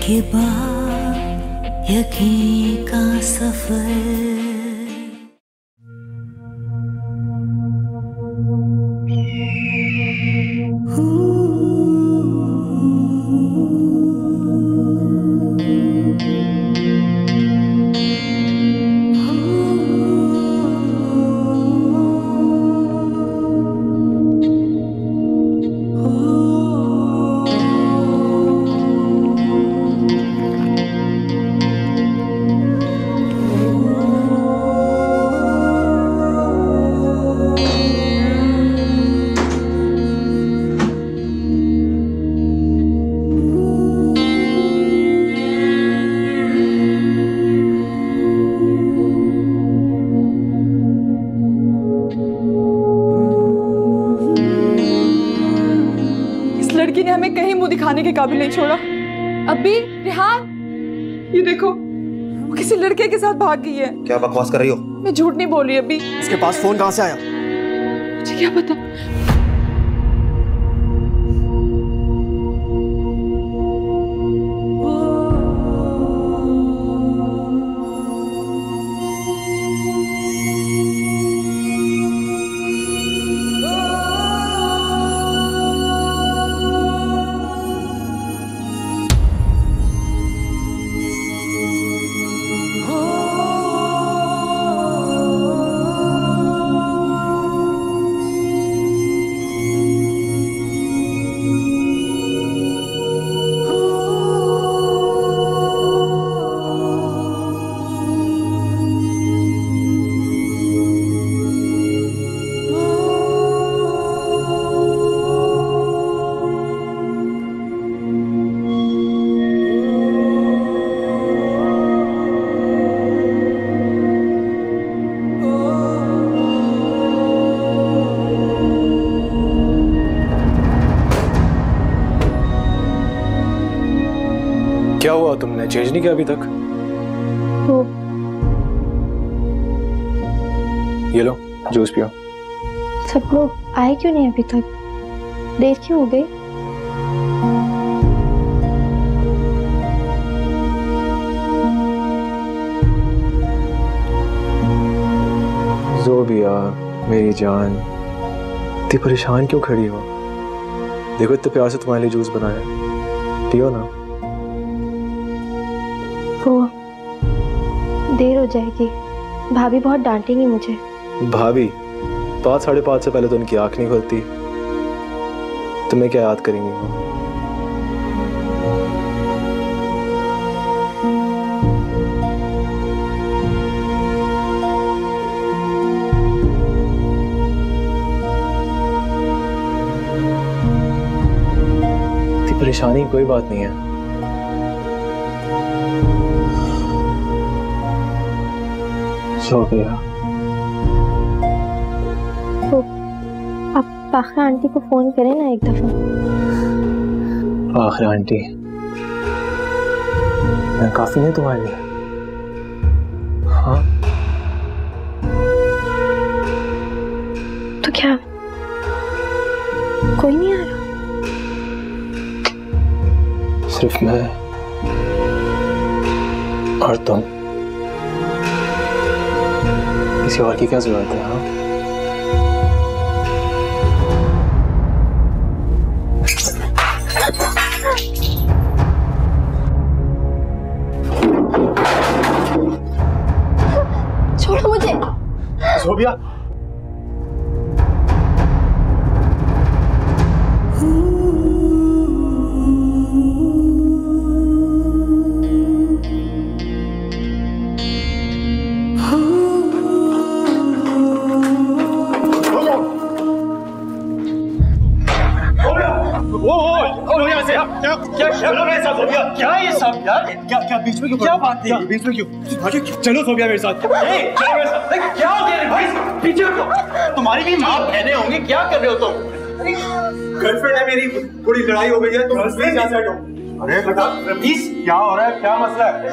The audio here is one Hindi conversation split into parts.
के बाद यकीन का सफर। लड़की ने हमें कहीं मुंह दिखाने के काबिल नहीं छोड़ा। अभी रिहान, ये देखो वो किसी लड़के के साथ भाग गई है। क्या बकवास कर रही हो? मैं झूठ नहीं बोल रही अभी। इसके पास फोन कहाँ से आया? मुझे क्या पता। क्या हुआ, तुमने चेंज नहीं किया अभी तक? ये लो जूस पियो। सब लोग आए क्यों नहीं अभी तक? देर क्यों हो गई? ज़ोबिया मेरी जान, इतनी परेशान क्यों खड़ी हो? देखो इतने प्यार से तुम्हारे लिए जूस बनाया, पियो ना। वो देर हो जाएगी, भाभी बहुत डांटेंगी मुझे। भाभी 5 साढ़े 5 से पहले तो उनकी आंख नहीं खुलती, तुम्हें क्या याद करेंगी वो? इतनी परेशानी कोई बात नहीं है। सो गया। आप फाखरा आंटी को फोन करें ना एक दफा। फाखरा आंटी मैं काफी नहीं तुम्हारे लिए? हाँ तो क्या कोई नहीं आ रहा? सिर्फ मैं और तुम, किसी और की क्या जरूरत है? हाँ छोड़ो मुझे। ज़ोबिया क्या ये सब यार? क्या बीच में क्यों? क्या बात थी? बीच में क्यों? चलो सोबिया मेरे साथ। चलो मेरे साथ। क्या हो गया भाई? पीछे हटो। तुम्हारी भी माँ बहनें होंगी, क्या कर रहे हो तुम? गर्लफ्रेंड है मेरी, थोड़ी लड़ाई हो गई है, तुम प्लीज यहाँ से हटो। अरे बेटा प्लीज, क्या हो रहा है? क्या मसला है?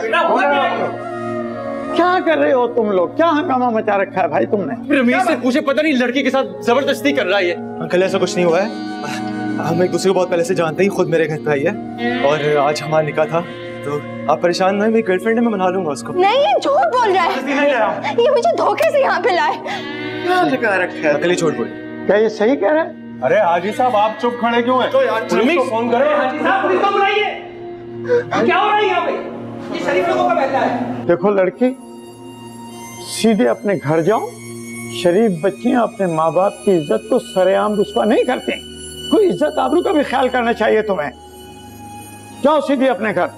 क्या कर रहे हो तुम लोग? क्या हंगामा मचा रखा है भाई तुमने? रमीज से पूछे, पता नहीं लड़की के साथ जबरदस्ती कर रहा है ये। अंकल ऐसा कुछ नहीं हुआ है, हम एक दूसरे को बहुत पहले से जानते ही, खुद मेरे घर पे आई है और आज हमारा निकाह था तो आप परेशान ना, मेरी गर्लफ्रेंड है, मैं मना लूंगा उसको। नहीं, ये झूठ बोल रहा है। ये मुझे धोखे से यहाँ पे लाए। क्या लगा रखा है? अकेले छोड़ बोल। क्या ये सही कह रहे हैं? अरे हाजी साहब आप चुप खड़े क्यों हैं? तो यार पुलिस को फोन करो। हाजी साहब पुलिस को बुलाइए। क्या हो रहा है यहाँ पे? ये शरीफ लोगों का बहता है। देखो लड़की, सीधे अपने घर जाओ। शरीफ बच्चियां अपने माँ बाप की इज्जत को सरेआम रुस्वा नहीं करते। कोई इज्जत आबरू का भी ख्याल करना चाहिए तुम्हें। जाओ सीधे अपने घर।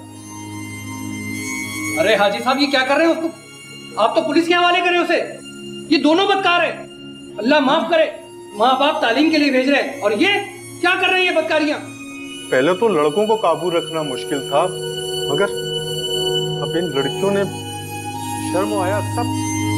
अरे हाजी साहब ये क्या कर रहे हैं उसको? आप तो पुलिस के हवाले कर रहे हो उसे। ये दोनों बदकार है। अल्लाह माफ करे, माँ बाप तालीम के लिए भेज रहे हैं और ये क्या कर रहे हैं ये बदकारियां? पहले तो लड़कों को काबू रखना मुश्किल था, मगर अब इन लड़कियों ने शर्म आया सब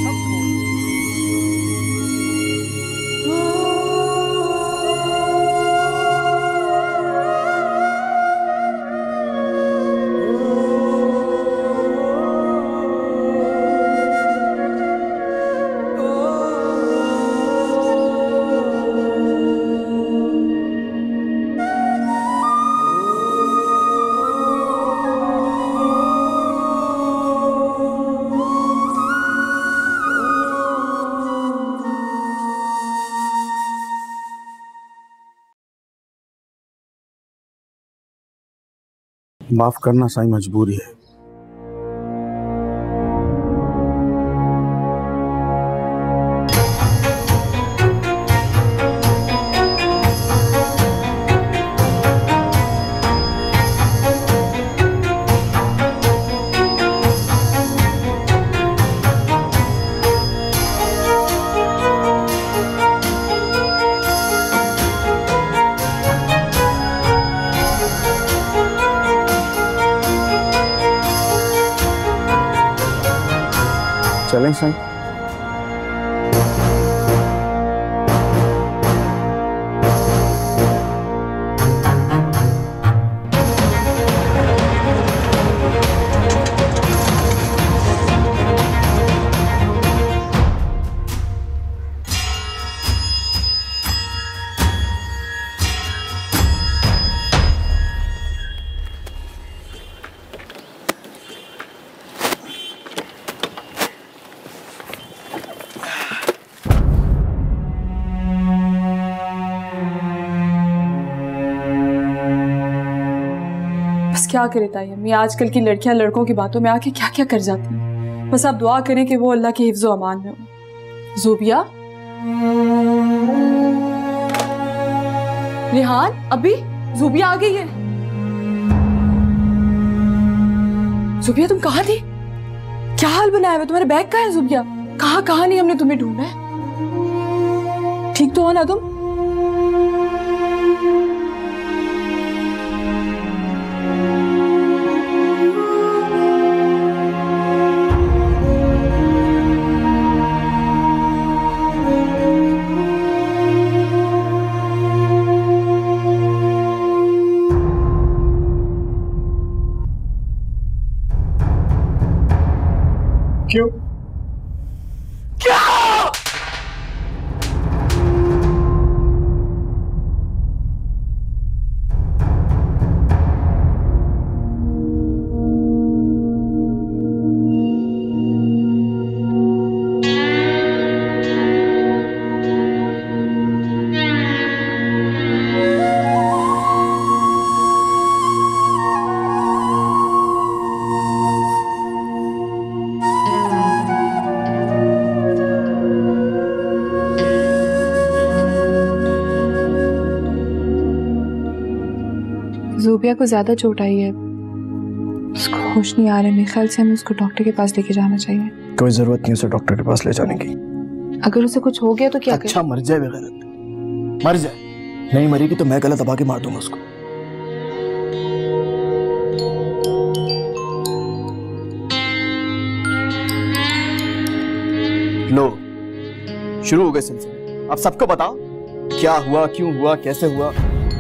माफ करना साईं, मजबूरी है। चलें साईं? क्या करे ताई अम्मी, आजकल की लड़कियां लड़कों की बातों में आके क्या क्या कर जाती हैं। बस आप दुआ करें कि वो अल्लाह के हिफ्ज़ व अमान में हो। ज़ूबिया, रिहान, अभी ज़ूबिया आ गई है। ज़ूबिया तुम कहाँ थी? क्या हाल बनाया हुआ तुम्हारे? बैग कहाँ है ज़ूबिया? कहाँ नहीं हमने तुम्हें ढूंढा है। ठीक तो हो ना तुम? क्यों? क्या? ज़ूबिया को ज्यादा चोट आई है, उसको होश नहीं आ रहा है। मेरे ख्याल से हमें उसको डॉक्टर के पास लेके जाना चाहिए। कोई जरूरत नहीं उसे डॉक्टर के पास ले जाने की। अगर उसे कुछ हो गया तो क्या अच्छा मर जाए बेगैरत, मर जाए। नहीं मरेगी तो मैं गला दबा के मार दूंगा उसको। लो शुरू हो गए सिलसिले। अब सबको बताओ क्या हुआ, क्यों हुआ, कैसे हुआ।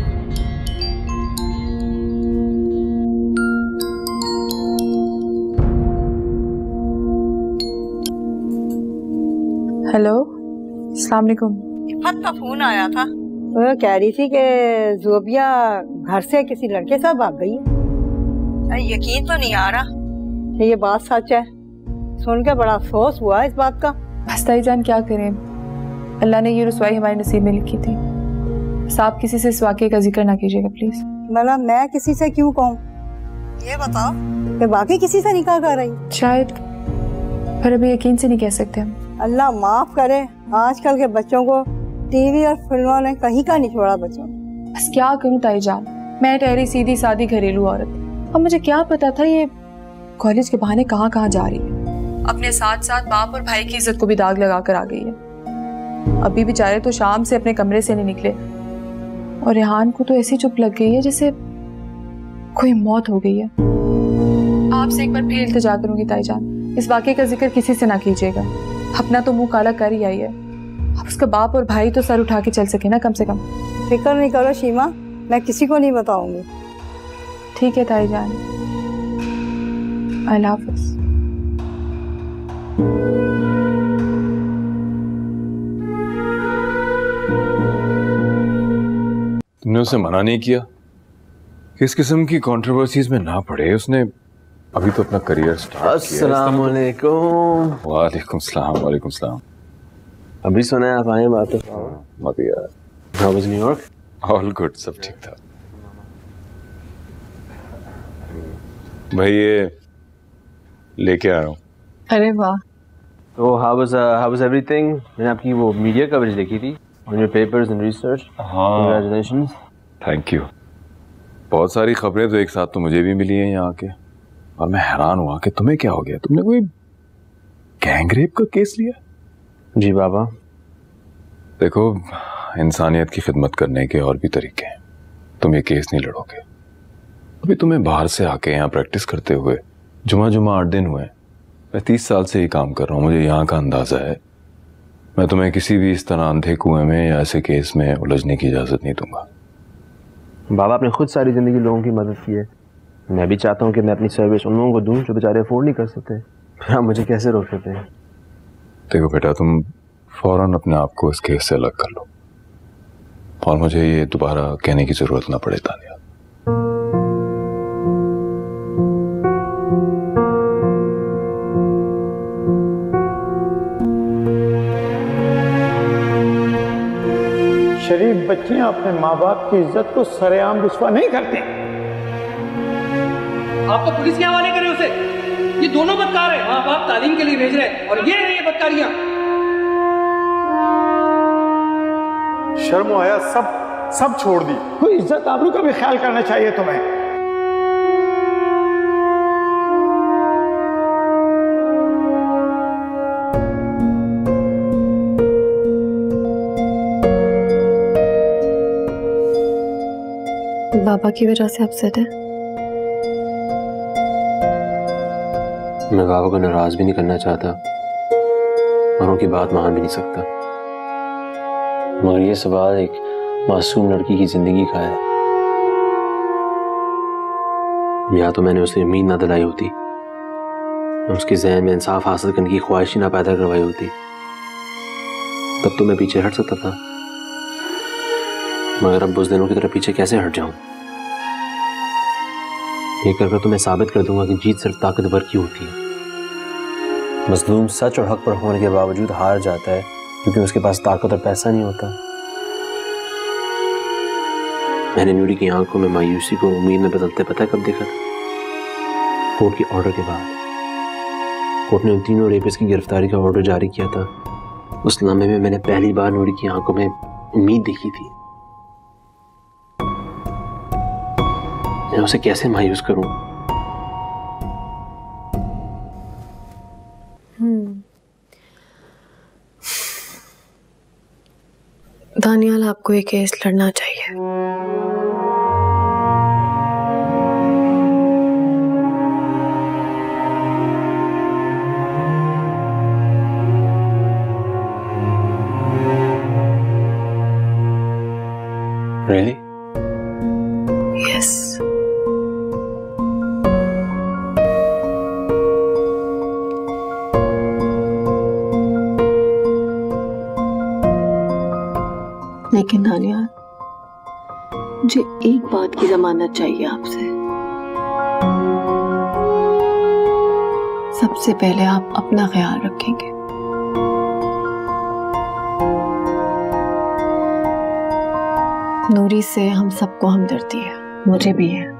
हेलो, अस्सलाम वालेकुम। इफ़त का फोन आया था, वो कह रही थी कि ज़ूबिया घर से किसी लड़के साथ भाग गई। यकीन तो नहीं आ रहा ये बात सच है। सुन के बड़ा अफसोस हुआ इस बात का। बस ताईजान क्या करें, अल्लाह ने ये रुसवाई हमारे नसीब में लिखी थी। बस आप किसी से इस वाक़े का जिक्र ना कीजिएगा प्लीज। मतलब मैं किसी से क्यों कहूँ, ये बताओ कि बाकी किसी से निकाह कर रही? शायद, पर अभी यकीन से नहीं कह सकते हम। अल्लाह माफ करे, आजकल के बच्चों को टीवी और फिल्मों ने कहीं का नहीं छोड़ा बच्चों। बस क्या करूं ताईजान, मैं ठहरी सीधी सादी घरेलू औरत, अब मुझे क्या पता था ये कॉलेज के बहाने कहाँ कहाँ जा रही है। अपने साथ साथ बाप और भाई की इज्जत को भी दाग लगा कर आ गई है। अभी बेचारे तो शाम से अपने कमरे से नहीं निकले और रेहान को तो ऐसी चुप लग गई है जैसे कोई मौत हो गई है। आपसे एक बार फिर इल्तिजा करूंगी ताईजान, इस वाक़े का जिक्र किसी से ना कीजिएगा। अपना तो मुंह काला कर ही आई है, अब उसका बाप और भाई तो सर उठा के चल सके ना कम से कम। फिक्र नहीं करो शीमा, मैं किसी को नहीं बताऊंगी। ठीक है ताईजान, अल्लाह हाफ़िज़। तुमने उसे मना नहीं किया कि इस किस्म की कंट्रोवर्सीज में ना पड़े? उसने अभी तो अपना करियर स्टार्ट किया। अस्सलाम वालेकुम। वालेकुम सलाम। वालेकुम सलाम। अभी सुना है आप आए, बात तो यार। How was New York? All good, सब ठीक था भाई। ये लेके आया हूँ। अरे वाह। तो हाउ वाज एवरीथिंग? मैंने आपकी वो मीडिया कवरेज देखी थी on your papers and research. Congratulations. Thank you. बहुत सारी खबरें तो एक साथ तो मुझे भी मिली हैं यहाँ के, और मैं हैरान हुआ कि तुम्हें क्या हो गया, तुमने कोई गैंगरेप का केस लिया? जी बाबा। देखो, इंसानियत की खिदमत करने के और भी तरीके हैं। तुम ये केस नहीं लड़ोगे। अभी तुम्हें बाहर से आके यहाँ प्रैक्टिस करते हुए जुमा 8 दिन हुए। मैं 30 साल से ही काम कर रहा हूँ, मुझे यहाँ का अंदाजा है। मैं तुम्हें किसी भी इस तरह अंधे कुएं में या ऐसे केस में उलझने की इजाजत नहीं दूंगा। बाबा, आपने खुद सारी जिंदगी लोगों की मदद की है, मैं भी चाहता हूँ कि मैं अपनी सर्विस उन लोगों को दूं जो बेचारे अफोर्ड नहीं कर सकते। फिर आप मुझे कैसे रोक सकते हैं? देखो बेटा, तुम फौरन अपने आप को इस केस से अलग कर लो, और मुझे ये दोबारा कहने की जरूरत ना पड़े तानिया। शरीफ बच्चे अपने माँ बाप की इज्जत को सरेआम रुस्वा नहीं करते। आप तो पुलिस के हवाले करें उसे। ये दोनों बदकार हैं, माँ बाप तालीम के लिए भेज रहे हैं और ये है ये बदकारियां। शर्म आया, सब छोड़ दी। कोई इज्जत आबरू का भी ख्याल करना चाहिए तुम्हें। बाबा की वजह से अपसेट है। मैं बाबा को नाराज भी नहीं करना चाहता और उनकी बात मान भी नहीं सकता, मगर ये सवाल एक मासूम लड़की की जिंदगी का है। या तो मैंने उसे उम्मीद ना दिलाई होती, उसके ज़हन में इंसाफ हासिल करने की ख्वाहिश ना पैदा करवाई होती, तब तो मैं पीछे हट सकता था। मगर अब बुज़दिलों की तरह पीछे कैसे हट जाऊं? ये कर तो मैं साबित कर दूंगा कि जीत सिर्फ ताकतवर की होती है। मजलूम सच और हक पर होने के बावजूद हार जाता है क्योंकि उसके पास ताकत और पैसा नहीं होता। मैंने नूरी की आंखों में मायूसी को उम्मीद में बदलते पता कब देखा था? कोर्ट के ऑर्डर के बाद। कोर्ट ने उन तीनों रेपिस्ट की गिरफ्तारी का ऑर्डर जारी किया था। उस लम्हे में मैंने पहली बार नूरी की आंखों में उम्मीद देखी थी। मैं उसे कैसे मायूस करूं? दानियाल, आपको ये केस लड़ना चाहिए। Really? Yes. लेकिन दानियाल, मुझे एक बात की जमानत चाहिए आपसे। सबसे पहले आप अपना ख्याल रखेंगे। नूरी से हम सबको हमदर्दी है, मुझे भी है,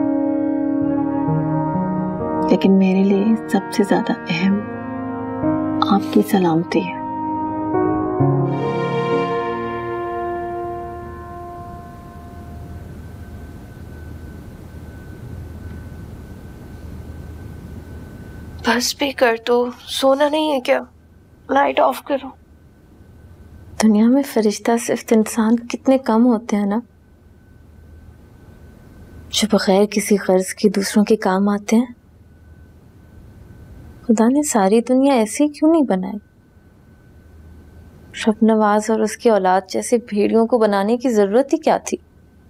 लेकिन मेरे लिए सबसे ज्यादा अहम आपकी सलामती है। बस भी कर दो, सोना नहीं है क्या? लाइट ऑफ करो। दुनिया में फरिश्ता सिर्फ इंसान कितने कम होते हैं ना, जो बगैर किसी गर्ज के दूसरों के काम आते हैं। खुदा ने सारी दुनिया ऐसी क्यों नहीं बनाई? रब नवाज और उसकी औलाद जैसे भेड़ियों को बनाने की जरूरत ही क्या थी?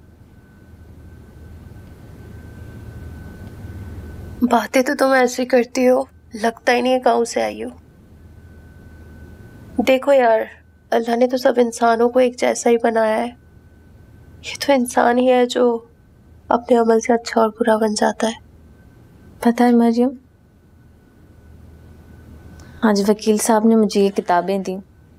बातें तो तुम ऐसी करती हो, लगता ही नहीं गाँव से आई हो। देखो यार, अल्लाह ने तो सब इंसानों को एक जैसा ही बनाया है। ये तो इंसान ही है जो अपने अमल से अच्छा और बुरा बन जाता है। पता है मरियम, आज वकील साहब ने मुझे ये किताबें दी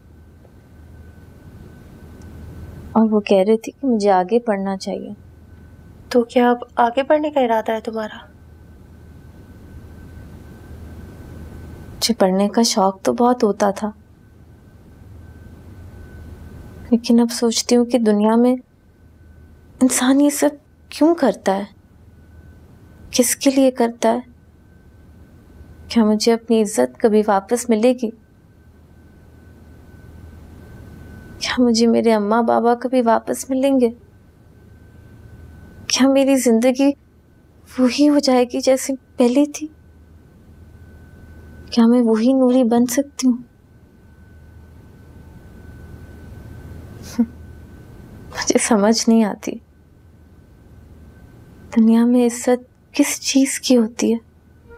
और वो कह रहे थे कि मुझे आगे पढ़ना चाहिए। तो क्या अब आगे पढ़ने का इरादा है तुम्हारा? मुझे पढ़ने का शौक तो बहुत होता था, लेकिन अब सोचती हूँ कि दुनिया में इंसान ये सब क्यों करता है, किसके लिए करता है? क्या मुझे अपनी इज्जत कभी वापस मिलेगी? क्या मुझे मेरे अम्मा बाबा कभी वापस मिलेंगे? क्या मेरी जिंदगी वही हो जाएगी जैसे पहले थी? क्या मैं वही नूरी बन सकती हूँ? मुझे समझ नहीं आती दुनिया में इज्जत किस चीज की होती है।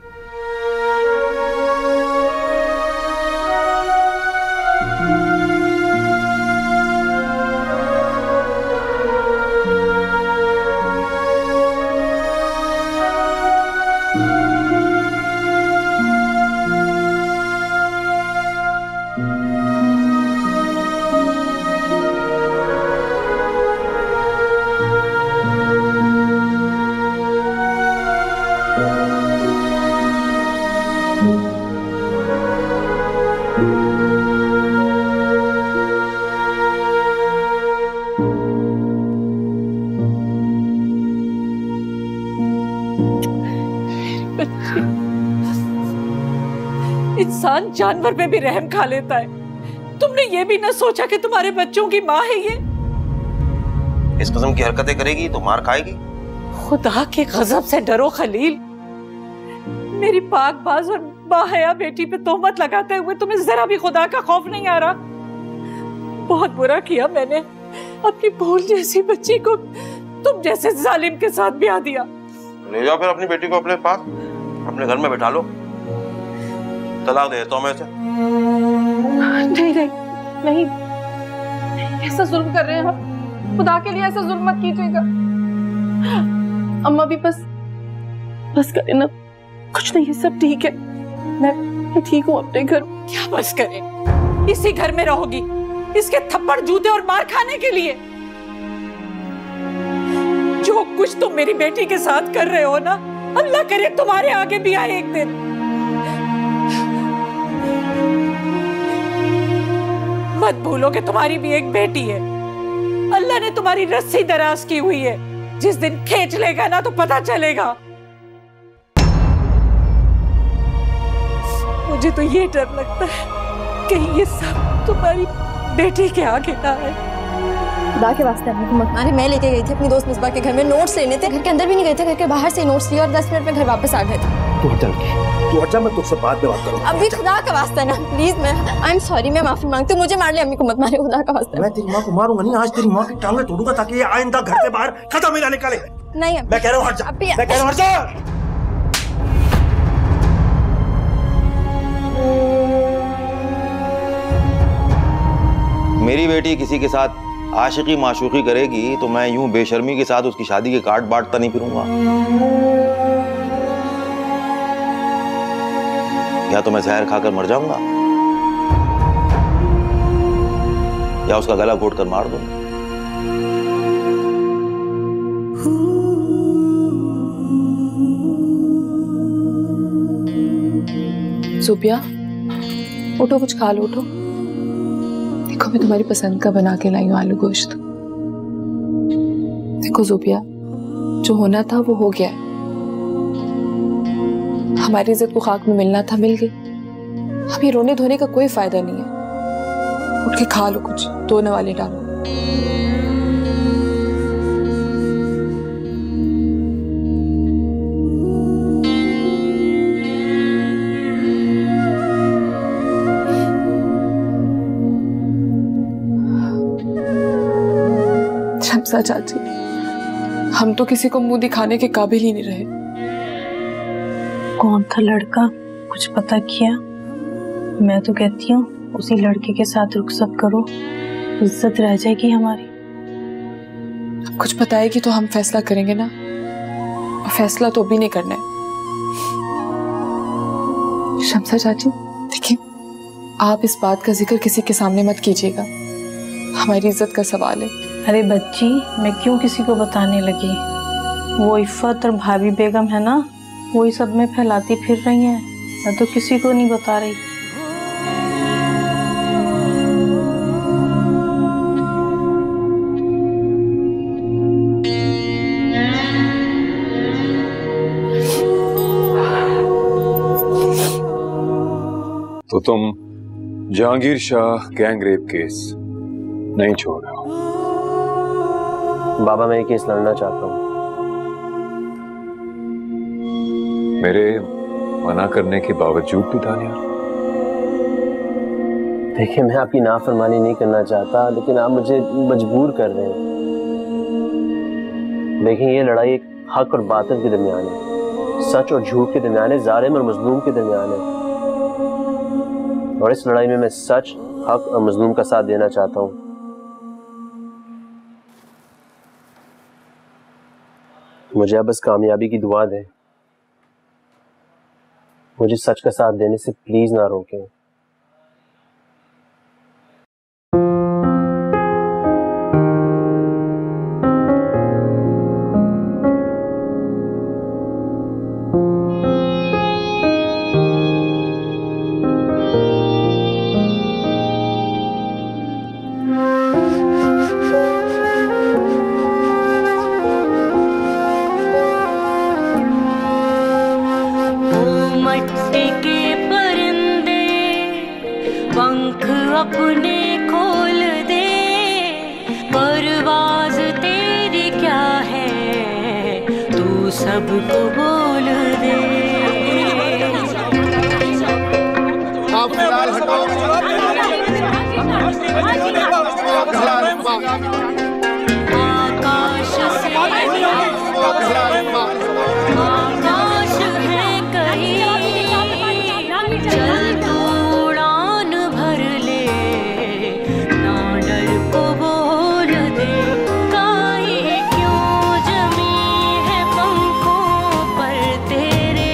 इंसान जानवर पे भी रहम खा लेता है। तुमने ये भी ना सोचा कि तुम्हारे बच्चों की माँ है ये? इस किस्म की हरकतें करेगी तो मार खाएगी। खुदा के गजब से डरो खलील। मेरी पाकबाज और बाहया बेटी पे तोहमत लगाते हुए तुम्हें जरा भी खुदा का खौफ नहीं आ रहा? बहुत बुरा किया मैंने, अपनी भूल जैसी बच्ची को तुम जैसे जालिम के साथ ब्याह दिया। ले जाओ फिर अपनी बेटी को अपने पास, अपने घर में बैठा लो। तलाक दे देता हूं मैं इसे। नहीं नहीं नहीं, ऐसा जुल्म कर रहे हैं आप। खुदा के लिए ऐसा जुल्म मत कीजिएगा। अम्मा भी बस करें ना, कुछ नहीं, सब ठीक है। मैं ठीक हूँ अपने घर। क्या बस करें? इसी घर में रहोगी इसके थप्पड़ जूते और मार खाने के लिए? जो कुछ तुम मेरी बेटी के साथ कर रहे हो ना, अल्लाह करे तुम्हारे आगे भी आए एक दिन। मत भूलो कि तुम्हारी भी एक बेटी है। अल्लाह ने तुम्हारी रस्सी दराज की हुई है, जिस दिन खींच लेगा ना तो पता चलेगा। मुझे तो ये डर लगता है कहीं ये सब तुम्हारी बेटी के आगे ना है। खुदा के वास्ते अरे मैं लेके गई थी अपनी दोस्त मिसबा के घर में नोट्स लेने थे। घर के अंदर भी नहीं गए थे, घर के बाहर से नोट्स लिए और 10 मिनट में घर वापस आ गए थे। तू हट जा, मैं तुझसे बाद में बात करूंगा। अभी खुदा का वास्ता ना प्लीज, मैं आई एम सॉरी, मैं माफी मांगती हूँ। मुझे मार ले, अम्मी को मत मारे, खुदा का वास्ता। मैं तेरी माँ को मारूंगा नहीं, आज तेरी माँ की टांगें तोड़ूंगा ताकि ये आइंदा घर से बाहर कदम ही ना निकाले। नहीं मैं कह रहा हूँ हट जा, मैं कह रहा हूँ हट जा। मेरी बेटी किसी के साथ आशिकी माशूकी करेगी तो मैं यूं बेशर्मी के साथ उसकी शादी के कार्ड बांटता नहीं फिरूंगा। या तो मैं जहर खाकर मर जाऊंगा या उसका गला घोट कर मार दूंगा। सुबिया, उठो, कुछ खा लो, उठो। देखो मैं तुम्हारी पसंद का बना के लाई हूँ आलू गोश्त। देखो जुबिया, जो होना था वो हो गया है। हमारी इज्जत को खाक में मिलना था, मिल गई। अब ये रोने धोने का कोई फायदा नहीं है। उठ के खा लो, कुछ धोने वाले डालो। शम्सा चाची, हम तो किसी को मुंह दिखाने के काबिल ही नहीं रहे। कौन था लड़का, कुछ पता किया? मैं तो कहती हूँ उसी लड़के के साथ रुखसत करो, इज्जत रह जाएगी हमारी। कुछ बताएगी तो हम फैसला करेंगे ना, और फैसला तो अभी नहीं करना है। शम्सा चाची देखिए, आप इस बात का जिक्र किसी के सामने मत कीजिएगा, हमारी इज्जत का सवाल है। अरे बच्ची, मैं क्यों किसी को बताने लगी? वो इफ़त और भाभी बेगम है ना, वही सब में फैलाती फिर रही हैं। मैं तो किसी को नहीं बता रही। तो तुम Jahangir Shah gang rape case नहीं छोड़ रहे हो? बाबा, मैं ये केस लड़ना चाहता हूँ। मेरे मना करने के बावजूद भी तानिया? देखिए, मैं आपकी नाफरमानी नहीं करना चाहता, लेकिन आप मुझे मजबूर कर रहे हैं। देखिए, ये लड़ाई एक हक और बातिल के दरमियान है, सच और झूठ के दरमियान है, जालिम और मजलूम के दरमियान है। और इस लड़ाई में मैं सच, हक और मजलूम का साथ देना चाहता हूँ। मुझे अब बस कामयाबी की दुआ दें। मुझे सच का साथ देने से प्लीज ना रोकें। अपने खोल दे, परवाज़ तेरी क्या है, तू सबको बोल दे। आप फिलहाल हटाओ। आकाश से आकाश है कहीं, चल तू उड़ान भर ले, ना डर को बोल दे। काहे क्यों जमी है पंखों पर तेरे,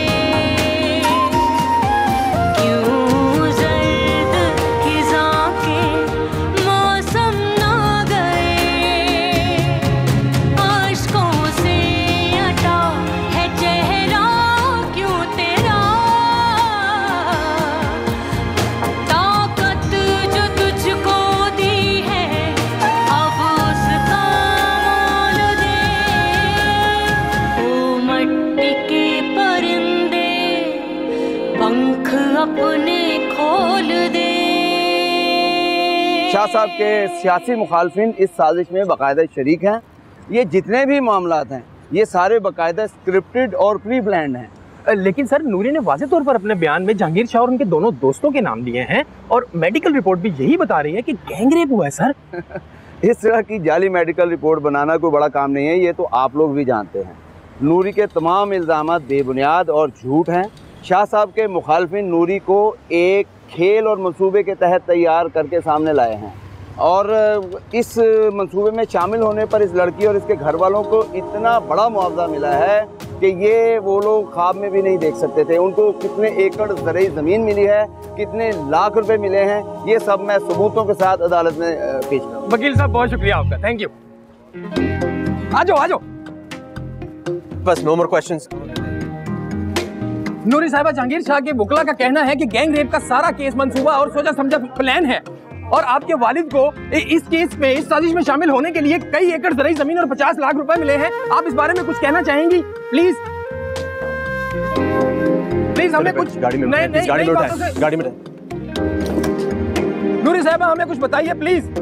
क्यों जर्द खिज़ां के मौसम ना गए, आशिकों से अटा है चेहरा क्यों तेरा, ताकत जो तुझको दी है अब उसका मोल दे। ओ मट्टी के परिंदे पंख अपने खोल दे। शाह साहब के सियासी मुखालफिन इस साजिश में बाकायदा शरीक हैं। ये जितने भी मामलात हैं ये सारे बाकायदा स्क्रिप्टेड और प्री प्लान्ड हैं। लेकिन सर, नूरी ने वाज़ेह तौर पर अपने बयान में जहांगीर शाह और उनके दोनों दोस्तों के नाम लिए हैं और मेडिकल रिपोर्ट भी यही बता रही है कि गैंग रेप हुआ है सर। इस तरह की जाली मेडिकल रिपोर्ट बनाना कोई बड़ा काम नहीं है, ये तो आप लोग भी जानते हैं। नूरी के तमाम इल्ज़ामात बेबुनियाद और झूठ हैं। शाह साहब के मुखालफिन नूरी को एक खेल और मंसूबे के तहत तैयार करके सामने लाए हैं। और इस मंसूबे में शामिल होने पर इस लड़की और इसके घर वालों को इतना बड़ा मुआवजा मिला है कि ये वो लोग ख्वाब में भी नहीं देख सकते थे। उनको कितने एकड़ ज़रई ज़मीन मिली है, कितने लाख रुपए मिले हैं, ये सब मैं सबूतों के साथ अदालत में पेश करूँ। वकील साहब बहुत शुक्रिया आपका, थैंक यू। आ जाओ आ जाओ। बस नो मोर क्वेश्चंस। नूरी साहिबा, जहांगीर शाह के वकला का कहना है कि गैंग रेप का सारा केस मंसूबा और सोचा समझा प्लान है और आपके वालिद को इस केस में, इस साजिश में शामिल होने के लिए कई एकड़ ज़रई ज़मीन और 50 लाख रुपए मिले हैं। आप इस बारे में कुछ कहना चाहेंगी? प्लीज प्लीज हमें कुछ गाड़ी में नहीं गाड़ी में गाड़ी में नूरी साहिबा हमें कुछ बताइए प्लीज।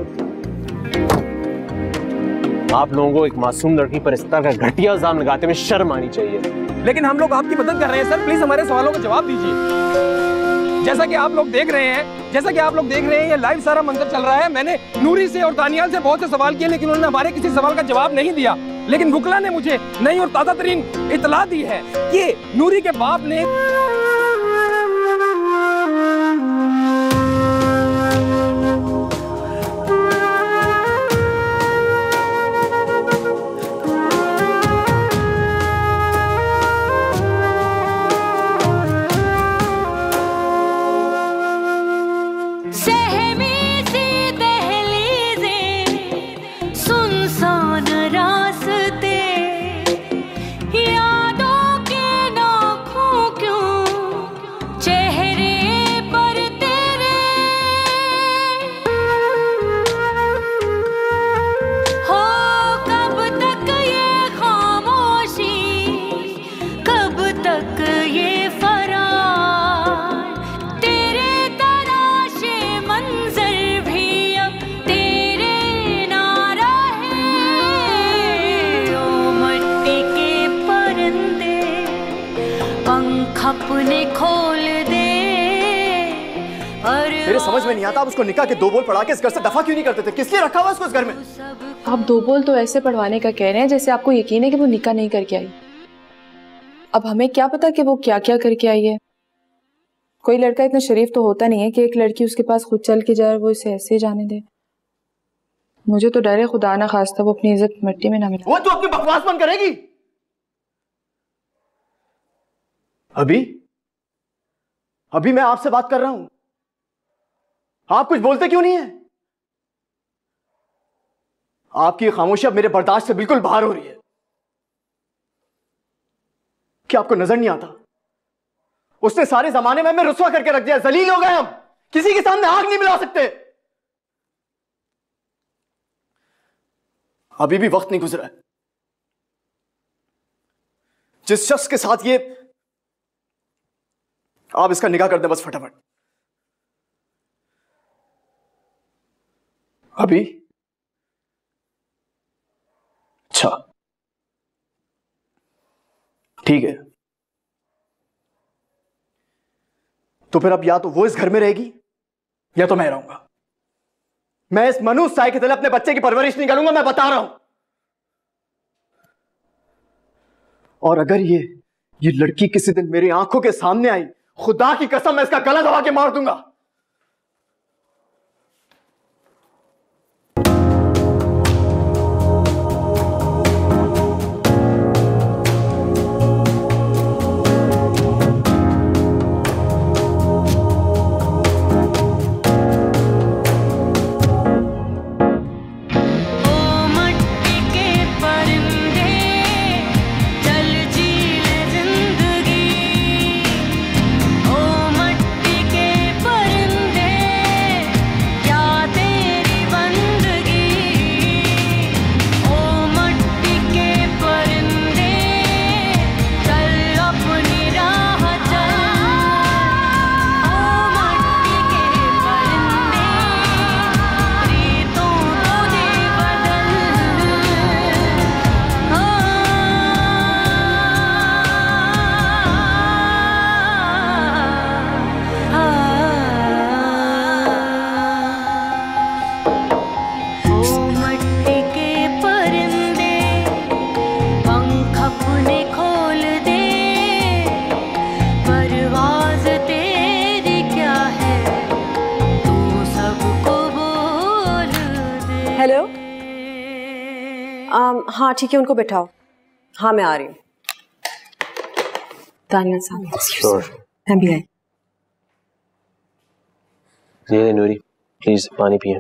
आप लोगों को एक मासूम लड़की पर इस तरह का घटिया इल्जाम लगाते हुए शर्म आनी चाहिए। लेकिन हम लोग आपकी मदद कर रहे हैं सर, प्लीज हमारे सवालों का जवाब दीजिए। जैसा कि आप लोग देख रहे हैं ये लाइव सारा मंजर चल रहा है। मैंने नूरी से और दानियाल से बहुत से सवाल किए लेकिन उन्होंने हमारे किसी सवाल का जवाब नहीं दिया। लेकिन वकला ने मुझे नई और ताज़ा तरीन इतला दी है कि नूरी के बाप ने अपने खोल दे। मेरे समझ में नहीं आता, आप उसको निकाह के 2 बोल पढ़ा के इस घर से दफा क्यों नहीं करते थे? किस लिए रखा हुआ उसको इस घर में? आप 2 बोल तो ऐसे पढ़वाने का कह रहे हैं जैसे आपको यकीन है कि वो निकाह नहीं करके आई। अब हमें क्या पता कि वो क्या क्या करके आई है। कोई लड़का इतना शरीफ तो होता नहीं है कि एक लड़की उसके पास खुद चल के जाए और वो इसे ऐसे जाने दे। मुझे तो डर है खुदा ना खास्ता वो अपनी इज्जत मिट्टी में ना मिला। वो तो अपनी बकवास बंद करेगी। अभी मैं आपसे बात कर रहा हूं, आप कुछ बोलते क्यों नहीं है? आपकी खामोशी अब मेरे बर्दाश्त से बिल्कुल बाहर हो रही है। क्या आपको नजर नहीं आता? उसने सारे जमाने में हमें रुस्वा करके रख दिया, जलील हो गए हम, किसी के सामने आग नहीं मिला सकते। अभी भी वक्त नहीं गुजरा है। जिस शख्स के साथ ये, आप इसका निकाह कर दें बस फटाफट। अभी अच्छा ठीक है, तो फिर अब या तो वो इस घर में रहेगी या तो मैं रहूंगा। मैं इस मनुष्य साय के तले अपने बच्चे की परवरिश नहीं करूंगा, मैं बता रहा हूं। और अगर ये लड़की किसी दिन मेरी आंखों के सामने आई, खुदा की कसम मैं इसका गला दबा के मार दूंगा। ओ मट्टी के हेलो। हाँ ठीक है, उनको बैठाओ। हाँ मैं आ रही हूँ। दानियल साहब मैं भी आई। ये नूरी प्लीज पानी पिए।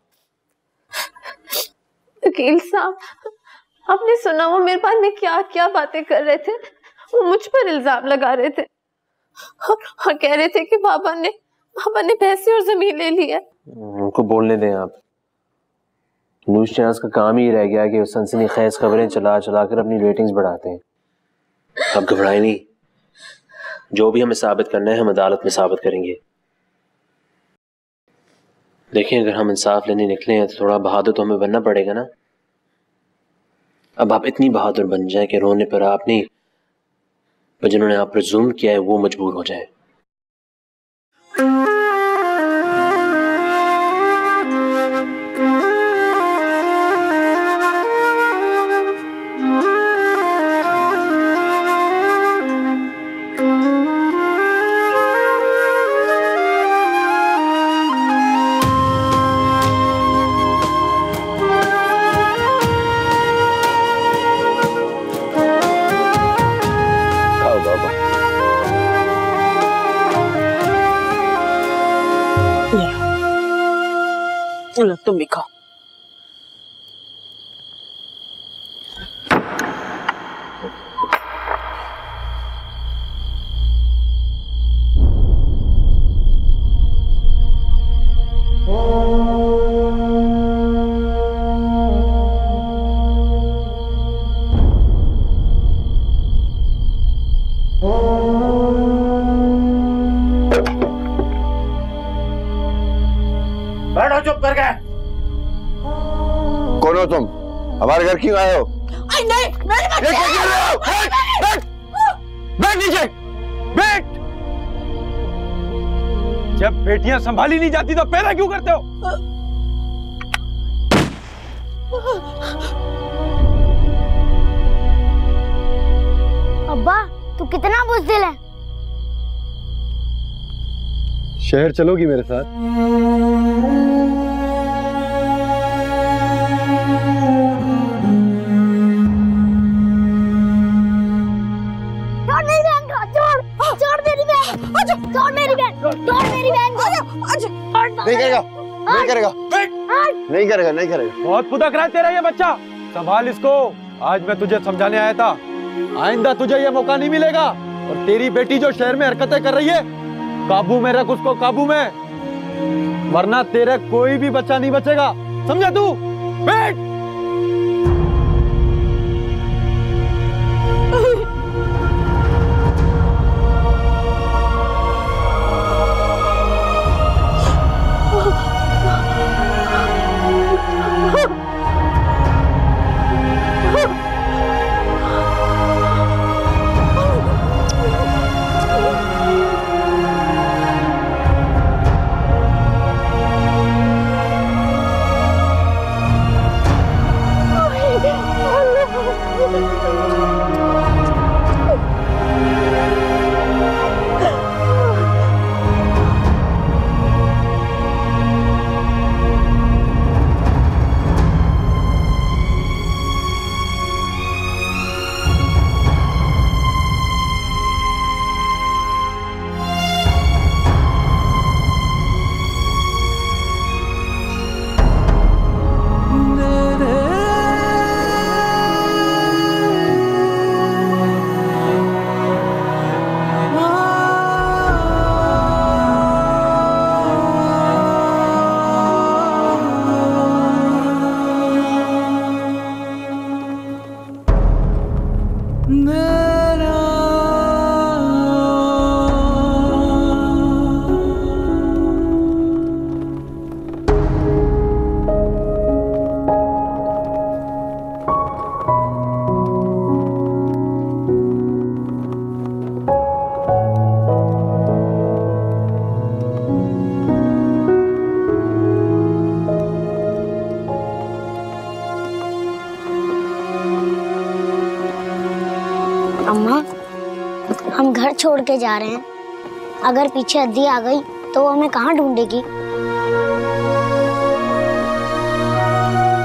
वकील साहब, आपने सुना वो मेरे बारे में क्या क्या बातें कर रहे थे? वो मुझ पर इल्जाम लगा रहे थे और कह रहे थे कि बाबा ने पैसे और जमीन ले ली है। उनको बोलने दें आप। न्यूज़ चैनल्स का काम ही रह गया कि वो सनसनीखेज खबरें चला चला कर अपनी रेटिंग्स बढ़ाते हैं। अब घबराए नहीं, जो भी हमें साबित करना है हम अदालत में साबित करेंगे। देखें, अगर हम इंसाफ लेने निकले हैं तो थोड़ा बहादुर तो हमें बनना पड़ेगा ना। अब आप इतनी बहादुर बन जाए कि रोने पर आप नहीं, पर जिन्होंने आप पर जुल्म किया है वो मजबूर हो जाए। चलो तुम भी खाओ। बैठो चुप करके। कौन हो तुम? हमारे घर क्यों आए हो? नहीं, मेरे बच्चे। बैठ नीचे, बैठ। जब बेटियां संभाली नहीं जाती तो पैदा क्यों करते हो? अब्बा तू कितना बुज़दिल है। शहर चलोगी मेरे साथ? नहीं करेगा, नहीं करेगा, नहीं करेगा, नहीं करेगा। बहुत फुदक रहा है तेरा ये बच्चा। संभाल इसको। आज मैं तुझे समझाने आया था, आइंदा तुझे ये मौका नहीं मिलेगा। और तेरी बेटी जो शहर में हरकतें कर रही है, काबू में रख उसको, काबू में, वरना तेरे कोई भी बच्चा नहीं बचेगा। समझा तू? बैठ। हम घर छोड़ के जा रहे हैं, अगर पीछे अद्दी आ गई तो वो हमें कहाँ ढूंढेगी?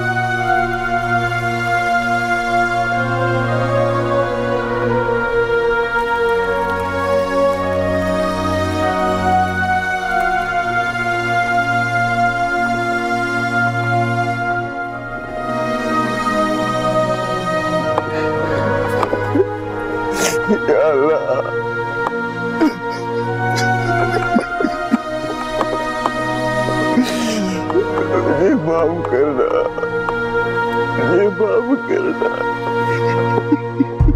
या अल्लाह, मुझे माफ करना, मुझे माफ करना।